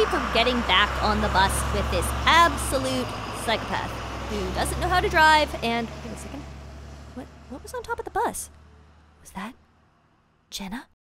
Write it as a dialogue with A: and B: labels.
A: especially for getting back on the bus with this absolute psychopath who doesn't know how to drive and... Wait a second. What was on top of the bus? Was that Jenna?